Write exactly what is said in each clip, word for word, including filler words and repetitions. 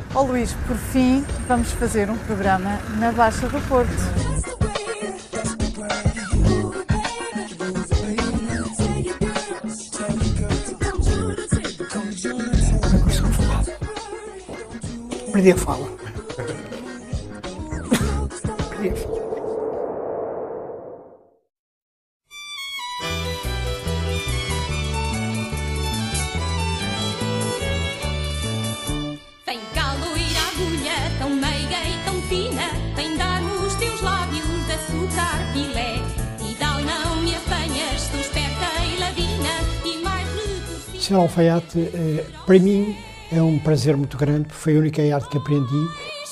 Ó Luís, por fim, vamos fazer um programa na Baixa do Porto. Perdi a fala. Perdi a fala. Vem cá, loira agulha, tão meiga e tão fina, vem dar-me os teus lábios de açúcar pilé. E tal não me apanhas, tu esperta e ladina, e mais retorcida. Ser alfaiate, eh, para mim, é um prazer muito grande, porque foi a única arte que aprendi.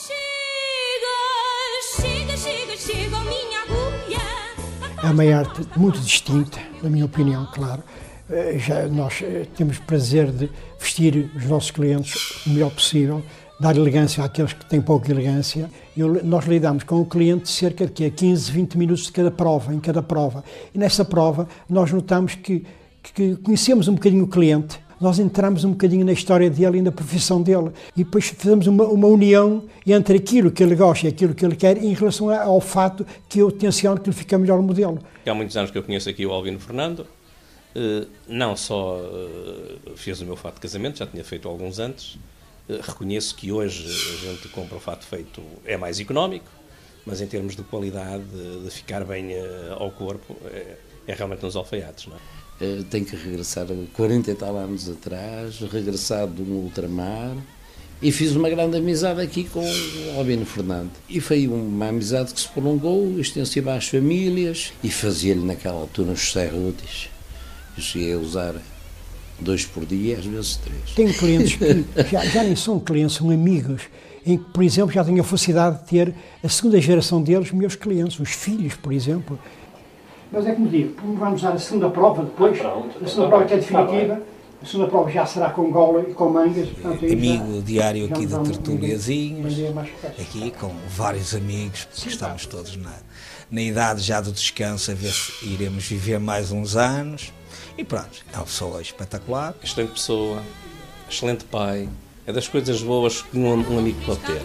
Chega, chega, chega, chega, oh, minha agulha. É uma arte muito distinta, na minha opinião, claro. Eh, Já nós eh, temos prazer de vestir os nossos clientes o melhor possível, dar elegância àqueles que têm pouca elegância. Eu, nós lidamos com o cliente cerca de quê? quinze, vinte minutos de cada prova, em cada prova. E nessa prova nós notamos que, que conhecemos um bocadinho o cliente, nós entramos um bocadinho na história dele e na profissão dele e depois fazemos uma, uma união entre aquilo que ele gosta e aquilo que ele quer em relação ao fato que eu tenciono que ele fique melhor modelo. Há muitos anos que eu conheço aqui o Albino Fernando, não só fez o meu fato de casamento, já tinha feito alguns antes, reconheço que hoje a gente compra o fato feito é mais económico, mas em termos de qualidade, de ficar bem ao corpo, é, é realmente uns alfaiates, não é? Uh, tenho que regressar a quarenta e tal anos atrás, regressar de um ultramar e fiz uma grande amizade aqui com o Albino Fernando. E foi uma amizade que se prolongou, extensiva às famílias e fazia-lhe naquela altura uns serrutis. Eu cheguei a usar dois por dia, às vezes três. Tenho clientes que já, já nem são clientes, são amigos, em que, por exemplo, já tenho a felicidade de ter a segunda geração deles, meus clientes, os filhos, por exemplo. Mas é como digo, vamos usar a segunda prova depois, a segunda prova que é definitiva, a segunda prova já será com gola e com mangas. Portanto, amigo já, diário já aqui de tertuliazinhos, aqui com vários amigos, porque Sim, estamos tá. todos na, na idade já do descanso, a ver se iremos viver mais uns anos. E pronto, é uma pessoa espetacular. Excelente pessoa, excelente pai, é das coisas boas que um, um amigo pode ter.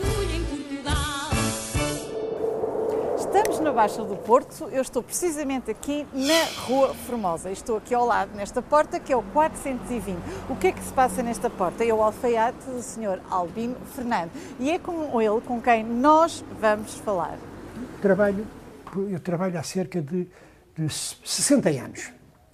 Estamos na Baixa do Porto, eu estou precisamente aqui na Rua Formosa. Estou aqui ao lado, nesta porta, que é o quatrocentos e vinte. O que é que se passa nesta porta? É o alfaiate do senhor Albino Fernando. E é com ele com quem nós vamos falar. Trabalho, eu trabalho há cerca de, de sessenta anos.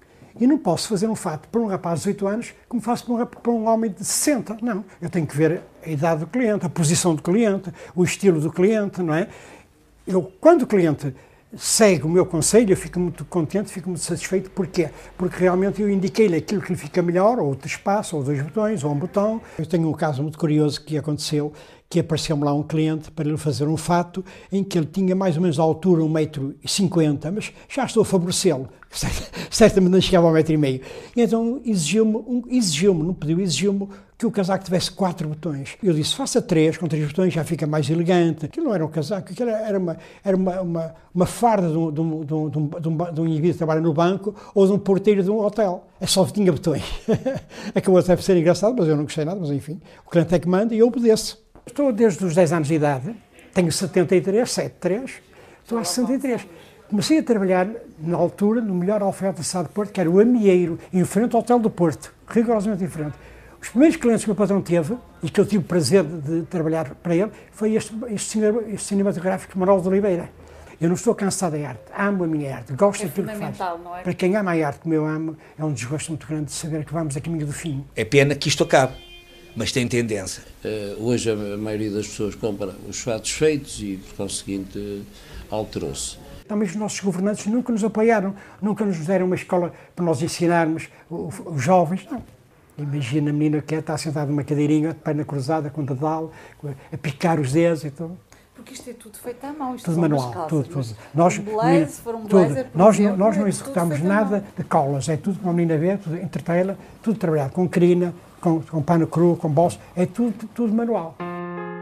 E não posso fazer um fato para um rapaz de dezoito anos como faço para um, para um homem de sessenta. Não, eu tenho que ver a idade do cliente, a posição do cliente, o estilo do cliente, não é? Eu, quando o cliente segue o meu conselho, eu fico muito contente, fico muito satisfeito. Porquê? Porque realmente eu indiquei-lhe aquilo que lhe fica melhor, ou outro espaço, ou dois botões, ou um botão. Eu tenho um caso muito curioso que aconteceu, que apareceu-me lá um cliente para lhe fazer um fato em que ele tinha mais ou menos a altura um metro e cinquenta, mas já estou a favorecê-lo, certamente não chegava a um metro e meio. E então exigiu-me, um, exigiu-me, não pediu, exigiu-me que o casaco tivesse quatro botões. Eu disse, faça três, com três botões já fica mais elegante. Aquilo não era um casaco, aquilo era uma, era uma, uma, uma farda de um, de, um, de, um, de, um, de um indivíduo que trabalha no banco ou de um porteiro de um hotel. É só que tinha botões. Acabou até por ser engraçado, mas eu não gostei nada, mas enfim. O cliente é que manda e eu obedeço. Estou desde os dez anos de idade, tenho setenta e três, setenta e três, estou há sessenta e três. Comecei a trabalhar, na altura, no melhor alfaiate da cidade de Porto, que era o Amieiro, em frente ao Hotel do Porto, rigorosamente em frente. Os primeiros clientes que o meu patrão teve, e que eu tive o prazer de, de trabalhar para ele, foi este, este, este cinematográfico Manuel de Oliveira. Eu não estou cansado da arte, amo a minha arte, gosto é daquilo que faço. Não é? Para quem ama a arte como eu amo, é um desgosto muito grande de saber que vamos a caminho do fim. É pena que isto acabe, mas tem tendência. Uh, hoje a maioria das pessoas compra os fatos feitos e, por conseguinte, alterou-se. Também os nossos governantes nunca nos apoiaram, nunca nos deram uma escola para nós ensinarmos os jovens, não. Imagina a menina que está sentada numa cadeirinha, de perna cruzada, com dedal, a picar os dedos e tudo. Porque isto é tudo feito à mão, isto tudo são manual, calças, tudo, tudo. Nós, um blazer, se for um tudo. blazer, por nós, exemplo, nós não é executamos nada de colas, é tudo com a menina ver, tudo entretê-la, tudo trabalhado com crina, com, com pano cru, com bolso, é tudo, tudo manual.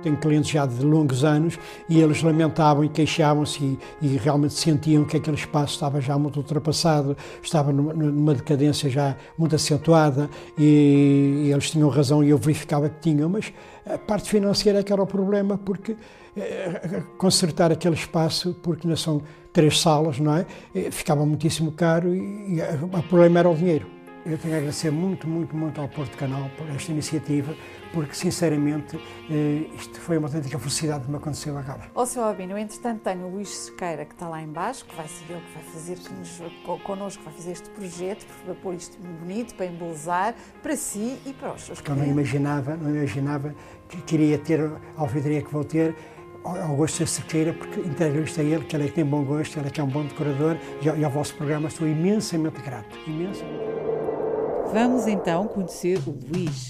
Tenho clientes já de longos anos e eles lamentavam e queixavam-se e, e realmente sentiam que aquele espaço estava já muito ultrapassado, estava numa, numa decadência já muito acentuada e, e eles tinham razão e eu verificava que tinham, mas a parte financeira é que era o problema, porque eh, consertar aquele espaço, porque não são três salas, não é? Ficava muitíssimo caro e, e o problema era o dinheiro. Eu tenho a agradecer muito, muito, muito ao Porto Canal por esta iniciativa, porque, sinceramente, isto foi uma autêntica felicidade que me aconteceu agora. Ó, senhor Albino, entretanto tenho o Luís Sequeira, que está lá em baixo, que vai ser ele que vai fazer connosco, vai fazer este projeto, para pôr isto bonito, para embelezar, para si e para os seus clientes. Eu não imaginava, não imaginava que queria ter a alfeitaria que vou ter, ao gosto de Sequeira, porque entrego-lhe a ele, que ele é que tem bom gosto, ele é que é um bom decorador, e ao, e ao vosso programa estou imensamente grato, imensamente. Vamos então conhecer o Luís.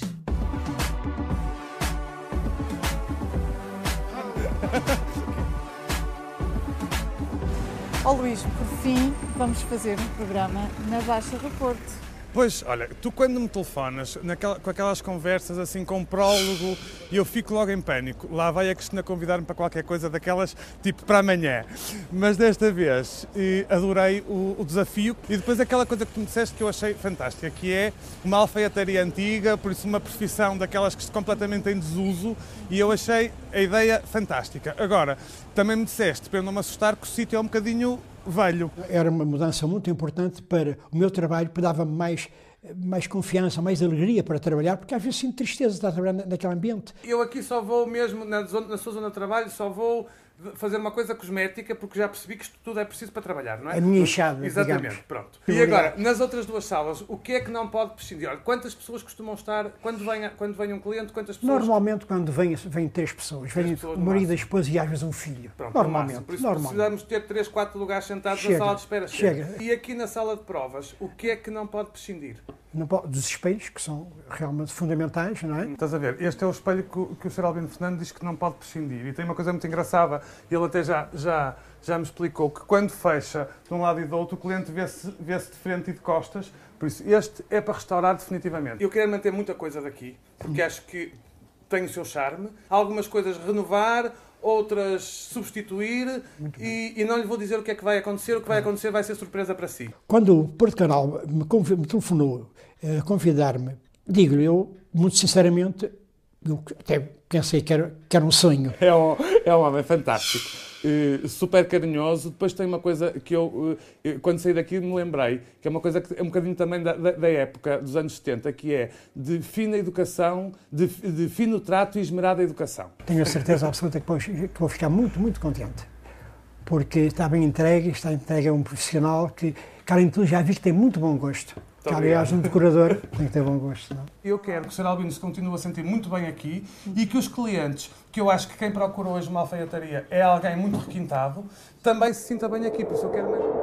Ó oh, Luís, por fim, vamos fazer um programa na Baixa do Porto. Pois, olha, tu quando me telefonas, naquela, com aquelas conversas assim com um prólogo, eu fico logo em pânico. Lá vai a Cristina convidar-me para qualquer coisa daquelas, tipo para amanhã. Mas desta vez eh, adorei o, o desafio e depois aquela coisa que tu me disseste que eu achei fantástica, que é uma alfaiataria antiga, por isso uma profissão daquelas que está completamente em desuso, e eu achei a ideia fantástica. Agora, também me disseste, para eu não me assustar, que o sítio é um bocadinho velho. Era uma mudança muito importante para o meu trabalho, que dava-me mais, mais confiança, mais alegria para trabalhar, porque às vezes sinto tristeza de estar trabalhando naquele ambiente. Eu aqui só vou mesmo, na, zona, na sua zona de trabalho, só vou fazer uma coisa cosmética, porque já percebi que isto tudo é preciso para trabalhar, não é? A minha enxada, exatamente, digamos. Pronto. E agora, nas outras duas salas, o que é que não pode prescindir? Olha, quantas pessoas costumam estar, quando vem, quando vem um cliente, quantas pessoas... Normalmente, quando vêm vem três pessoas, vem o marido, a esposa e às vezes um filho. Pronto, normalmente, por isso normalmente. Precisamos ter três, quatro lugares sentados chega, na sala de espera. Chega. chega. E aqui na sala de provas, o que é que não pode prescindir? Não pode, dos espelhos, que são realmente fundamentais, não é? Estás a ver, este é o espelho que o, que o senhor Albino Fernando diz que não pode prescindir. E tem uma coisa muito engraçada, ele até já, já, já me explicou que quando fecha de um lado e do outro, o cliente vê-se vê-se de frente e de costas. Por isso, este é para restaurar definitivamente. Eu quero manter muita coisa daqui, porque acho que tem o seu charme. Algumas coisas renovar, outras substituir, e, e não lhe vou dizer o que é que vai acontecer. O que vai acontecer vai ser surpresa para si. Quando o Porto Canal me, me telefonou a convidar-me, digo-lhe eu, muito sinceramente, eu até pensei que era, que era um sonho. É um, é um homem fantástico, uh, super carinhoso. Depois tem uma coisa que eu, uh, quando saí daqui, me lembrei, que é uma coisa que é um bocadinho também da, da, da época dos anos setenta, que é de fina educação, de, de fino trato e esmerada educação. Tenho a certeza absoluta que vou, que vou ficar muito, muito contente, porque está bem entregue, está entregue a um profissional que, que além de tudo, já vi que tem muito bom gosto. Que, aliás, um decorador tem que ter bom gosto. Não? Eu quero que o senhor Albino se continue a sentir muito bem aqui e que os clientes, que eu acho que quem procura hoje uma alfaiataria é alguém muito requintado, também se sinta bem aqui. Por isso eu quero mesmo.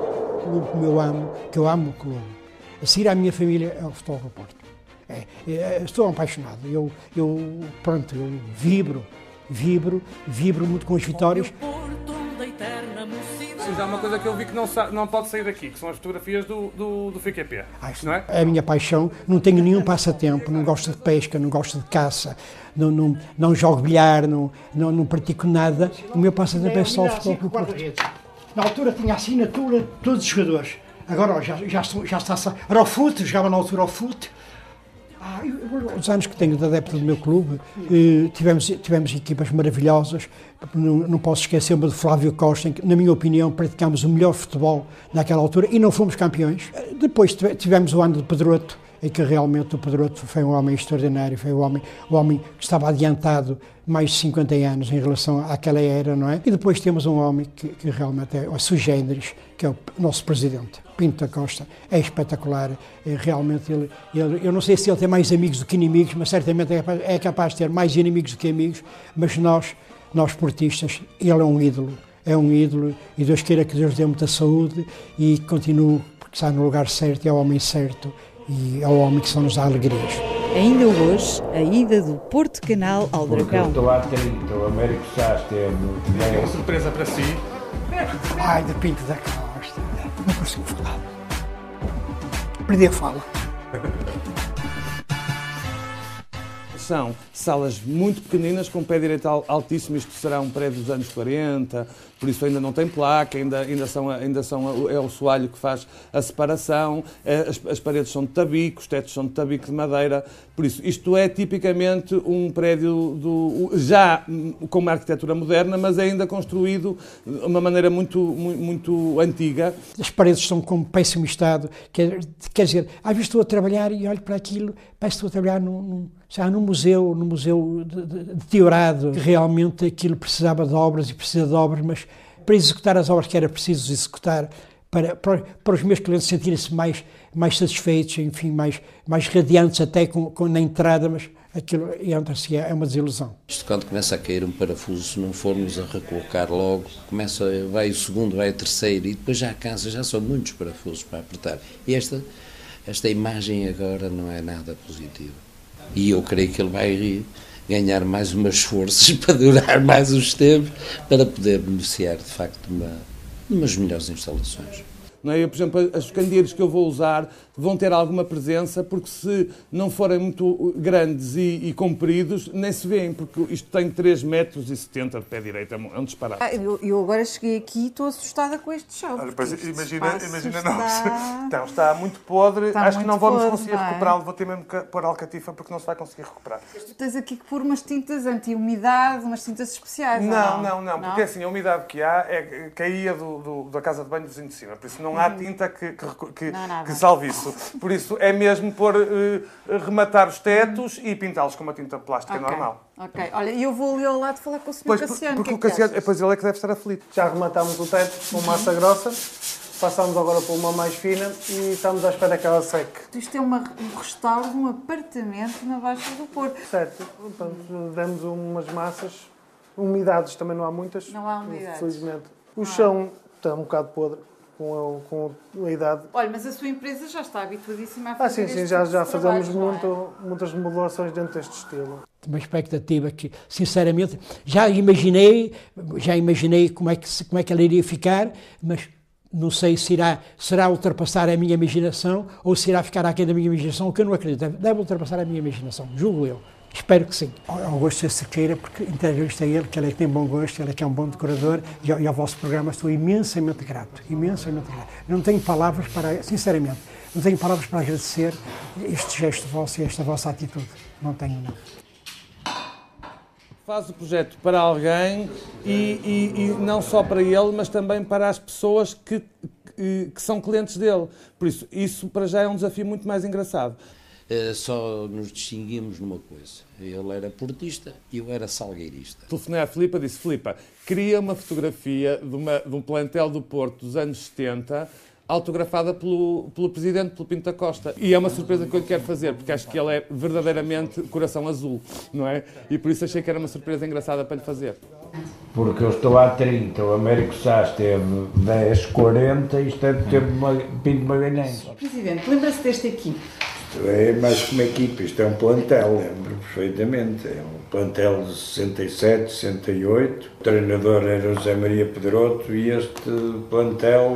O clube que eu amo, que eu amo o clube, a seguir à minha família é o Futebol do Porto. É, é, estou apaixonado. Eu, eu, pronto, eu vibro, vibro, vibro muito com as vitórias. Há uma coisa que eu vi que não, não pode sair daqui, que são as fotografias do, do, do F Q P. Ah, não é? É a minha paixão, não tenho nenhum passatempo, não gosto de pesca, não gosto de caça, não, não, não jogo bilhar, não, não, não pratico nada. O meu passatempo é só o futebol do Porto. Na altura tinha assinatura de todos os jogadores, agora já, já, já está. Era o fute, jogava na altura ao fute. Ah, eu, os anos que tenho de adepto do meu clube, eh, tivemos, tivemos equipas maravilhosas. Não, não posso esquecer-me de Flávio Costa, em que, na minha opinião, praticámos o melhor futebol naquela altura e não fomos campeões. Depois tivemos o ano de Pedroto, em que realmente o Pedroto foi um homem extraordinário, foi um homem, um homem que estava adiantado mais de cinquenta anos em relação àquela era, não é? E depois temos um homem que, que realmente é o sui generis, que é o nosso presidente, Pinto da Costa, é espetacular, é, realmente ele, ele, eu não sei se ele tem mais amigos do que inimigos, mas certamente é capaz, é capaz de ter mais inimigos do que amigos, mas nós, nós portistas, ele é um ídolo, é um ídolo, e Deus queira que Deus dê muita saúde e continue, porque está no lugar certo e é o homem certo, e é o homem que só nos dá alegrias. Ainda hoje, a ida do Porto Canal ao Dragão. Estou atento, o Américo Sá esteve é uma surpresa para si. Ai, de Pinto da Costa, não consigo falar. Perdi a fala. são salas muito pequeninas, com pé direito altíssimo. Isto será um prédio dos anos quarenta, por isso ainda não tem placa, ainda, ainda, são, ainda são, é o soalho que faz a separação, as, as paredes são de tabico, os tetos são de tabico de madeira, por isso isto é tipicamente um prédio do, já com uma arquitetura moderna, mas ainda construído de uma maneira muito, muito, muito antiga. As paredes estão com péssimo estado, quer, quer dizer, às vezes estou a trabalhar e olho para aquilo, parece que estou a trabalhar num, num, já num museu, num museu de, de, deteriorado, que realmente aquilo precisava de obras e precisa de obras, mas para executar as obras que era preciso executar, para, para, para os meus clientes sentirem-se mais, mais satisfeitos, enfim, mais, mais radiantes até com, com, na entrada, mas aquilo entra-se, é uma desilusão. Isto quando começa a cair um parafuso, se não formos a recolocar logo, começa, vai o segundo, vai o terceiro e depois já cansa, já são muitos parafusos para apertar. E esta, esta imagem agora não é nada positiva. E eu creio que ele vai ganhar mais umas forças para durar mais uns tempos, para poder beneficiar, de facto, de, uma, de umas melhores instalações. Não é? Eu, por exemplo, os candeeiros que eu vou usar vão ter alguma presença, porque se não forem muito grandes e, e compridos, nem se vêem, porque isto tem três metros e setenta de pé direito, é um disparate. Ah, eu, eu agora cheguei aqui e estou assustada com este chão. Olha, pois, imagina, imagina está... não. Então, está muito podre, está acho muito que não vamos podre, conseguir não é? recuperá-lo, vou ter mesmo que pôr alcatifa porque não se vai conseguir recuperar. Tu tens aqui que pôr umas tintas anti-umidade, umas tintas especiais, Não, não, não, não, porque assim, a umidade que há é, caía do, do, da casa de banho do vizinho de cima, por isso não há Uhum. tinta que, que, que, Não, que salve isso. Por isso é mesmo pôr, uh, rematar os tetos e pintá-los com uma tinta plástica Ok, normal. Ok, olha, e eu vou ali ao lado falar com o senhor Pois, Cassiano. porque que é o que Cassiano, achas? depois ele é que deve estar aflito. Já rematámos o teto com massa grossa, passamos agora por uma mais fina e estamos à espera que ela seque. Isto é uma, um restauro de um apartamento na Baixa do Porto. Certo, portanto, demos umas massas, umidades também não há muitas. Não há umidades. Felizmente. O Ah. chão está um bocado podre com a, com a idade. Olha, mas a sua empresa já está habituadíssima a fazer Ah, sim, sim, este já, tipo já de fazemos trabalhos, não é? muito, muitas remodelações dentro deste estilo. Uma expectativa que, sinceramente, já imaginei, já imaginei como é que, como é que ela iria ficar, mas não sei se irá, será ultrapassar a minha imaginação ou se irá ficar aquém da minha imaginação, o que eu não acredito. Deve ultrapassar a minha imaginação, julgo eu. Espero que sim. Ao Augusto Sequeira, porque entrevista a ele, que ele é que tem bom gosto, ele é que é um bom decorador, e ao, e ao vosso programa estou imensamente grato, imensamente grato. Não tenho palavras para, sinceramente, não tenho palavras para agradecer este gesto vosso e esta vossa atitude. Não tenho, não. Faz o projeto para alguém e, e, e não só para ele, mas também para as pessoas que, que, que são clientes dele. Por isso, isso para já é um desafio muito mais engraçado. Uh, só nos distinguimos numa coisa. Ele era portista e eu era salgueirista. Telefonei à Filipa e disse: Filipa, queria uma fotografia de, uma, de um plantel do Porto dos anos setenta, autografada pelo, pelo presidente, pelo Pinto da Costa. E é uma surpresa que eu lhe quero fazer, porque acho que ele é verdadeiramente coração azul, não é? E por isso achei que era uma surpresa engraçada para lhe fazer. Porque eu estou há trinta, o Américo Sá teve dez, quarenta e isto é do tempo de Pinto Magalhães. Presidente, lembra-se desta equipe? Isto é mais que uma equipe, isto é um plantel, lembro perfeitamente. É um plantel de sessenta e sete, sessenta e oito. O treinador era José Maria Pedroto e este plantel,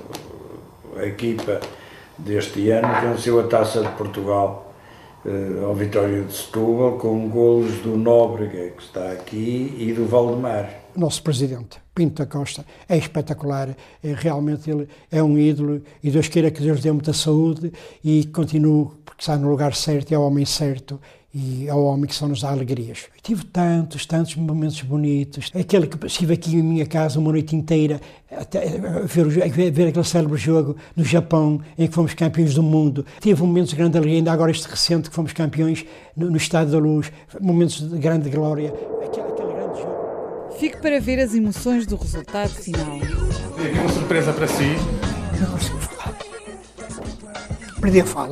a equipa deste ano, venceu a Taça de Portugal eh, ao Vitória de Setúbal com golos do Nóbrega, que está aqui, e do Valdemar. O nosso presidente, Pinto da Costa, é espetacular, é, realmente ele é um ídolo e Deus queira que Deus lhe dê muita saúde e continue, porque está no lugar certo e é o homem certo e é o homem que só nos dá alegrias. Eu tive tantos, tantos momentos bonitos, aquele que estive aqui em minha casa uma noite inteira até a ver, a ver aquele célebre jogo no Japão em que fomos campeões do mundo. Tive momentos de grande alegria, ainda agora este recente que fomos campeões no, no Estádio da Luz, momentos de grande glória. Aquele, aquele grande jogo. Fique para ver as emoções do resultado final. E aqui uma surpresa para si. Não consigo falar. Perdi a fala.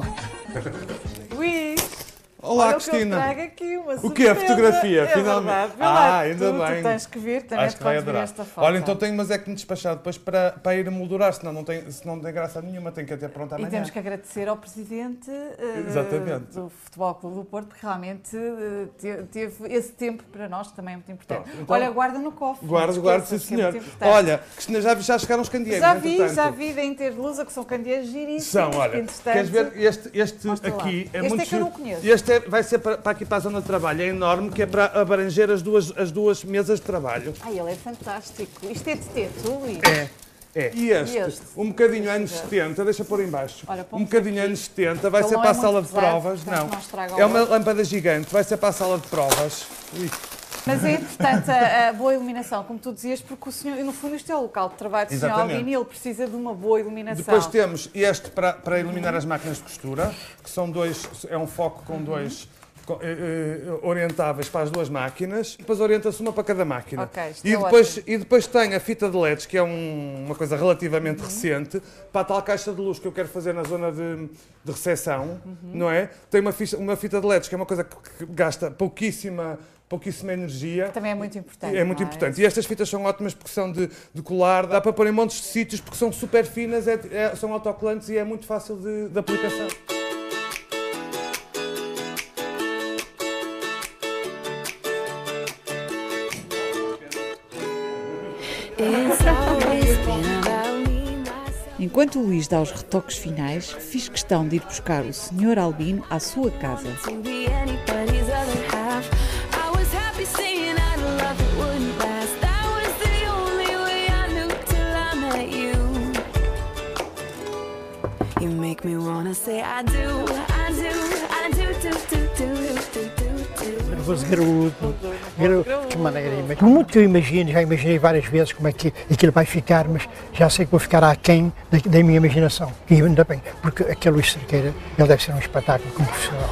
Luís! Olá, Olha Cristina. O que eu trago aqui, uma O que é a surpresa. fotografia, É finalmente? verdade. Vê Ah, lá, ainda tu, bem. Tu tens que vir, também Acho que vai podes ver adorar. esta foto. Olha, então tenho, mas é que me despachar depois para, para ir a moldurar, senão não tem, se não tem graça nenhuma, tenho que até pronto amanhã. E temos que agradecer ao presidente uh, Exatamente. do Futebol Clube do Porto, porque realmente uh, te, teve esse tempo para nós também é muito importante. Pronto, então, Olha, guarda no cofre. Guardo, não guardo, sim esqueças, que é senhor. muito importante. Olha, Cristina, já, já chegaram os candeeiros, Já vi, entretanto. já vi da Interlusa, que são candeeiros giríssimos. São, olha, que, entretanto, queres ver este, este mostra lá. aqui? É Este muito é que eu não giro. conheço. Este é, vai ser para, para aqui para a zona de trabalho, é enorme, que é para abranger as duas, as duas mesas de trabalho. Ai, ele é fantástico. Isto é de teto, Luís? É. É. E este, E este? um bocadinho anos setenta, deixa pôr em baixo, Olha, um bocadinho anos setenta, vai Ele ser não para é a sala muito de pesado, provas, portanto não, não estraga o é uma olho. lâmpada gigante, vai ser para a sala de provas. Ui. Mas é importante a, a boa iluminação, como tu dizias, porque o senhor, no fundo isto é o local de trabalho do senhor Albino e ele precisa de uma boa iluminação. Depois temos este para, para iluminar as máquinas de costura, que são dois, é um foco com dois com, eh, eh, orientáveis para as duas máquinas, depois orienta-se uma para cada máquina. Okay, isto e, é depois, ótimo. e depois tem a fita de L E Ds, que é um, uma coisa relativamente uhum. recente, para a tal caixa de luz que eu quero fazer na zona de, de recepção, uhum. não é? Tem uma, ficha, uma fita de L E Ds, que é uma coisa que, que gasta pouquíssima pouquíssima energia. Também é muito importante. É muito é? importante. E estas fitas são ótimas porque são de, de colar, dá para pôr em montes de sítios porque são super finas, é, é, são autocolantes e é muito fácil de, de aplicação. Enquanto o Luís dá os retoques finais, fiz questão de ir buscar o senhor Albino à sua casa. Nervoso graúdo, graúdo, que maneira, por muito que eu imagino, já imaginei várias vezes como é que aquilo vai ficar, mas já sei que vou ficar aquém da, da minha imaginação, e ainda bem, porque aquele Luís Cerqueira, ele deve ser um espetáculo como profissional.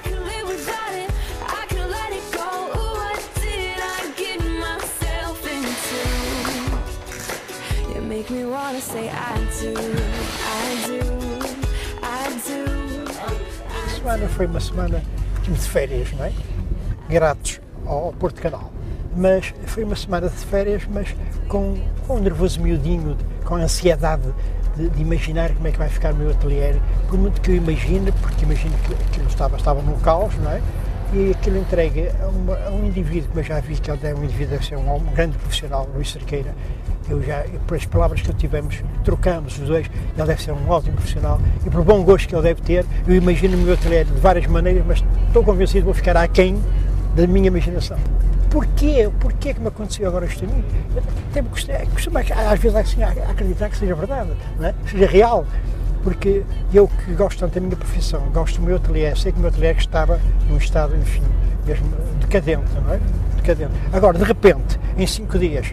A semana foi uma semana de férias, não é? Gratos ao Porto Canal. Mas foi uma semana de férias, mas com, com um nervoso miudinho, com a ansiedade de, de imaginar como é que vai ficar o meu ateliê. Por muito que eu imagine, porque imagino que aquilo estava, estava num caos, não é? E aquilo entregue a, uma, a um indivíduo, que eu já vi que ele é um indivíduo, deve ser um, um grande profissional, Luís Cerqueira. Eu já, por as palavras que eu tivemos, trocamos os dois, ele deve ser um ótimo profissional e por bom gosto que ele deve ter, eu imagino o meu ateliê de várias maneiras, mas estou convencido que vou ficar aquém da minha imaginação. Porquê? Porquê que me aconteceu agora isto a mim? Eu tenho costumo, às vezes assim, a acreditar que seja verdade, não é? Seja real, porque eu que gosto tanto da minha profissão, gosto do meu ateliê, sei que o meu ateliê estava num estado, enfim, mesmo decadente, não é? Decadente. Agora, de repente, em cinco dias,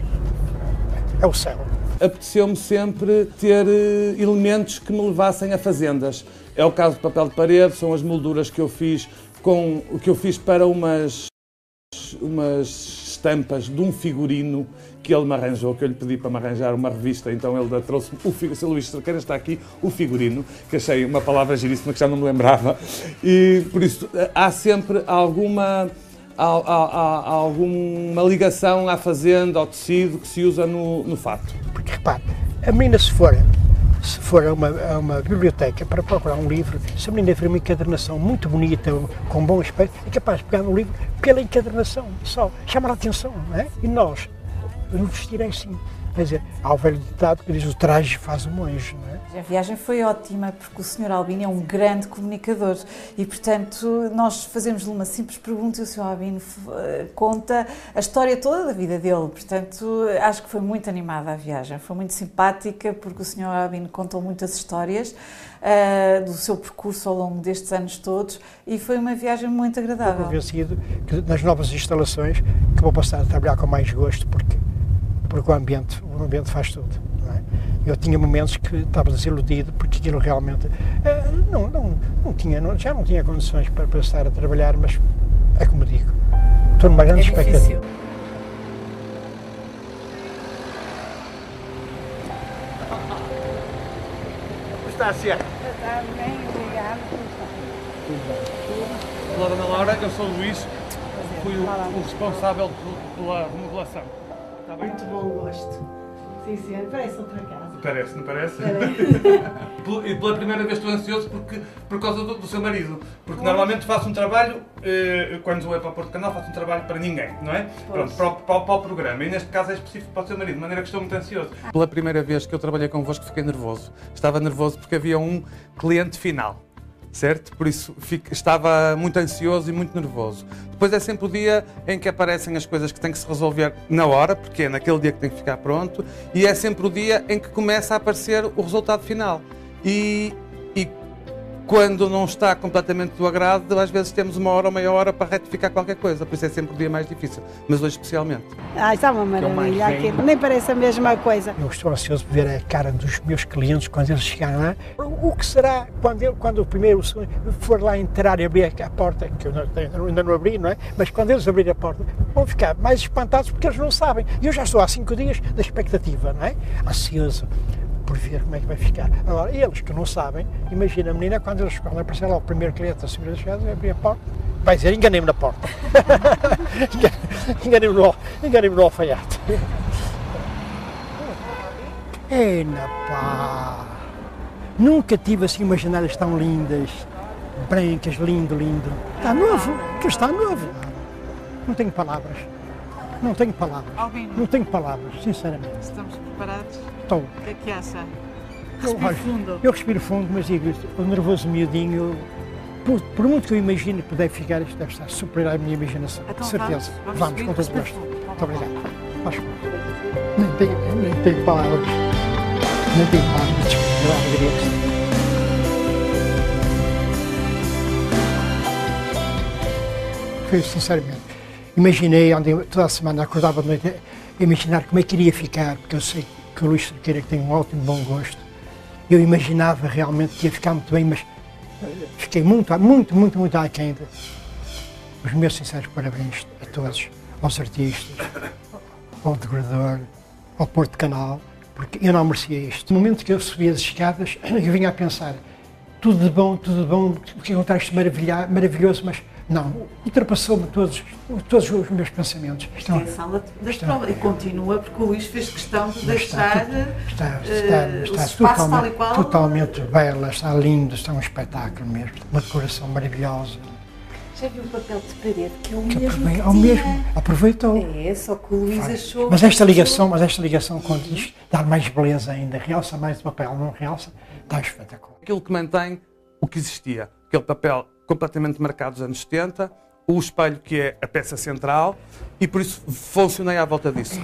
é o céu. Apeteceu-me sempre ter uh, elementos que me levassem a fazendas. É o caso do papel de parede, são as molduras que eu fiz com o que eu fiz para umas umas estampas de um figurino que ele me arranjou, que eu lhe pedi para me arranjar uma revista, então ele trouxe-me o figurino, o seu Luís Cerqueira está aqui, o figurino, que achei uma palavra giríssima que já não me lembrava, e por isso há sempre alguma Há, há, há alguma ligação à fazenda, ao tecido que se usa no, no fato. Porque repare, a menina se for, se for a, uma, a uma biblioteca para procurar um livro, se a menina for uma encadernação muito bonita, com bom aspecto, é capaz de pegar no livro pela encadernação, só, chamar a atenção, não é? E nós, nos vestirem assim. Quer dizer, há o velho ditado que diz o traje faz o monge, não é? A viagem foi ótima porque o senhor Albino é um grande comunicador e, portanto, nós fazemos-lhe uma simples pergunta e o senhor Albino conta a história toda da vida dele. Portanto, acho que foi muito animada a viagem, foi muito simpática porque o senhor Albino contou muitas histórias uh, do seu percurso ao longo destes anos todos e foi uma viagem muito agradável. Estou convencido que nas novas instalações que vou passar a trabalhar com mais gosto porque, porque o ambiente, o ambiente faz tudo. Não é? Eu tinha momentos que estava desiludido porque aquilo realmente uh, não, não, não tinha, não, já não tinha condições para, para estar a trabalhar, mas é como digo, estou numa grande é expectativa. Está certo. Está bem, obrigado. Olá, Dona Laura, eu sou o Luís, fui o, o responsável pela remodelação. Está bem? Muito bom gosto. Sim, senhor, parece outra casa. Parece, não parece? Parece. E pela primeira vez estou ansioso porque, por causa do, do seu marido. Porque normalmente faço um trabalho, eh, quando vou para o Porto Canal, faço um trabalho para ninguém, não é? Pronto, para o, para, para o programa. E neste caso é específico para o seu marido, de maneira que estou muito ansioso. Pela primeira vez que eu trabalhei convosco fiquei nervoso. Estava nervoso porque havia um cliente final. certo? Por isso fico, estava muito ansioso e muito nervoso. Depois é sempre o dia em que aparecem as coisas que têm que se resolver na hora, porque é naquele dia que tem que ficar pronto, e é sempre o dia em que começa a aparecer o resultado final. E, e quando não está completamente do agrado, às vezes temos uma hora ou meia hora para retificar qualquer coisa, por isso é sempre o dia mais difícil, mas hoje especialmente. Ah, está uma maravilha aquilo, nem parece a mesma coisa. Eu estou ansioso por ver a cara dos meus clientes quando eles chegarem lá. O que será quando, eu, quando o primeiro for lá entrar e abrir a porta, que eu não, ainda não abri, não é? Mas quando eles abrirem a porta, vão ficar mais espantados porque eles não sabem. E eu já estou há cinco dias da expectativa, não é? Ansioso por ver como é que vai ficar. Agora, eles que não sabem, imagina a menina quando eles quando aparecer lá o primeiro cliente a subir as escadas, abrir a porta, vai dizer, enganei-me na porta. enganei-me no, enganei-me no alfaiate. Eina pá! Nunca tive assim umas janelas tão lindas, brancas, lindo, lindo. Está novo, que está novo. Não tenho palavras. Não tenho palavras. Albino. Não tenho palavras, sinceramente. Estamos preparados? Estou. O que é que acha? Eu, Respiro fundo. eu respiro fundo, mas digo, o nervoso miudinho, por, por muito que eu imagine que puder ficar, isto deve estar superior à minha imaginação. Então, certeza. Vamos, vamos, vamos com todo subir, gosto. respiro fundo. Muito obrigado. Faz favor. Nem tenho, nem tenho palavras. Nem tenho palavras. Desculpa, a alegria que sinto. Foi sinceramente. Imaginei, onde eu, toda a semana acordava de noite, a imaginar como é que iria ficar, porque eu sei que o Luís Cerqueira tem um ótimo bom gosto. Eu imaginava realmente que ia ficar muito bem, mas fiquei muito, muito, muito, muito aquém. Os meus sinceros parabéns a todos, aos artistas, ao decorador, ao Porto Canal, porque eu não merecia isto. No momento que eu subi as escadas, eu vinha a pensar, tudo de bom, tudo de bom, que encontrar isto maravilhoso, mas não, ultrapassou-me todos, todos os meus pensamentos. Isto é a sala das provas e continua porque o Luís fez questão de deixar está, está, uh, está, o espaço totalmente, tal e qual. Totalmente bela, está lindo, está um espetáculo mesmo, uma decoração maravilhosa. Já viu o papel de parede, que é o Que mesmo aprovei, que ao tinha. mesmo, aproveitou. É, só que o Luís Faz. achou... Mas esta ligação, mas esta ligação com isto dá mais beleza ainda, realça mais o papel, não realça, está espetacular. Aquilo que mantém o que existia, aquele papel completamente marcado dos anos setenta, o espelho que é a peça central e por isso funcionei à volta disso.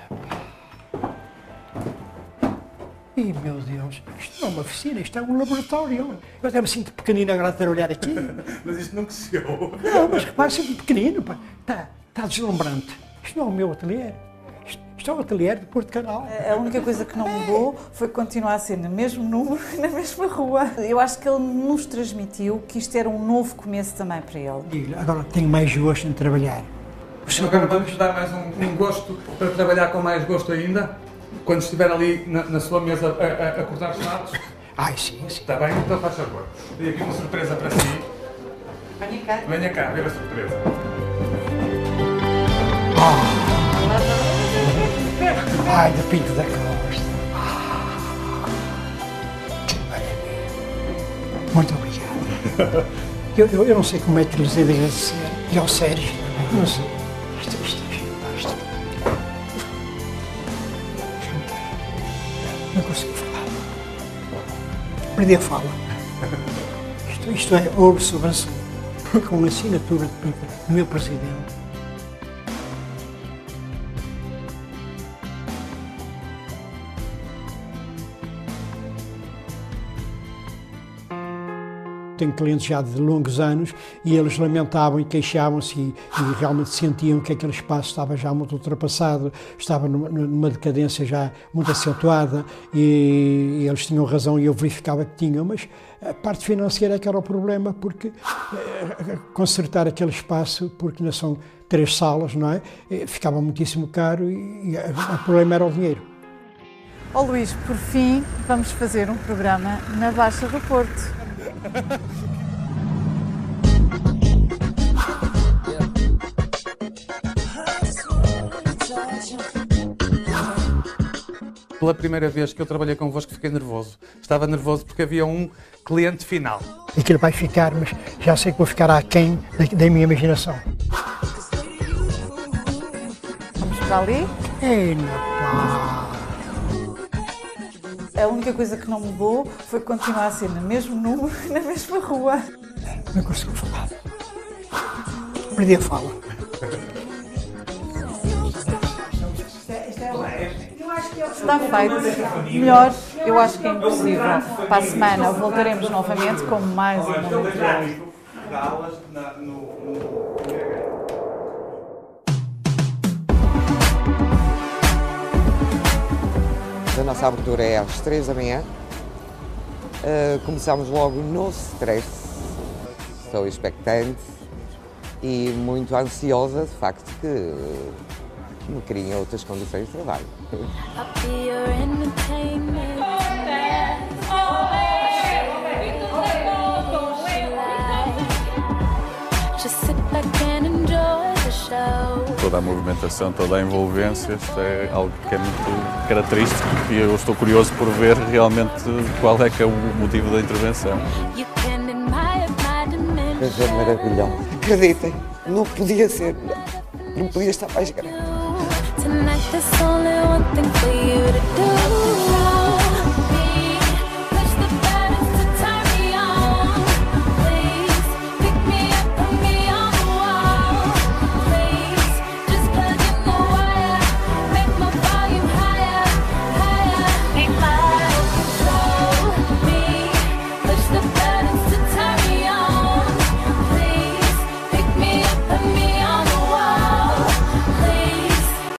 Ih, meu Deus, isto não é uma oficina, isto é um laboratório. Eu até me sinto pequenino agora a ter a olhar aqui. Mas isto não cresceu. Não, mas repare, sinto pequenino, pá. Está, está deslumbrante. Isto não é o meu ateliê. Isto, isto é o ateliê do Porto Canal. A única coisa que não mudou foi continuar a ser no mesmo número e na mesma rua. Eu acho que ele nos transmitiu que isto era um novo começo também para ele. Digo-lhe, agora tenho mais gosto em trabalhar. Agora vamos dar mais um, um gosto para trabalhar com mais gosto ainda, quando estiver ali na, na sua mesa a, a, a cortar tomates. Ai, sim, sim. Está bem? Então faz favor. Tenho aqui uma surpresa para si. Venha cá. Venha cá, ver a surpresa. Ai, do Pinto da Costa. Ah, que maravilha. Muito obrigado. Eu, eu, eu não sei como é que lhes hei de agradecer. E ao Sérgio, não sei. Isto, isto é fantástico. Não consigo falar. Perdi a fala. Isto, isto é ouro sobre azul. Com a assinatura de Pinto, do meu presidente. Tenho clientes já de longos anos e eles lamentavam e queixavam-se e, e realmente sentiam que aquele espaço estava já muito ultrapassado, estava numa, numa decadência já muito acentuada e, e eles tinham razão e eu verificava que tinham, mas a parte financeira é que era o problema, porque eh, consertar aquele espaço, porque não são três salas, não é? Ficava muitíssimo caro e, e o problema era o dinheiro. Ó Luís, por fim, vamos fazer um programa na Baixa do Porto. Pela primeira vez que eu trabalhei convosco fiquei nervoso. Estava nervoso porque havia um cliente final. Aquilo vai ficar, mas já sei que vou ficar aquém da, da minha imaginação. Vamos para ali? Ei, pá! A única coisa que não mudou foi continuar a ser no mesmo número, na mesma rua. Não consigo falar. Perdi a fala. Está feito. Melhor, eu acho que é impossível. Para a semana voltaremos novamente com mais uma material. A nossa abertura é às três da manhã. Uh, começamos logo no stress. Estou expectante e muito ansiosa, de facto, que me criem outras condições de trabalho. Toda a movimentação, toda a envolvência, isto é algo que é muito característico e eu estou curioso por ver realmente qual é que é o motivo da intervenção. Mas é maravilhoso. Acreditem, não podia ser, não podia estar mais grande.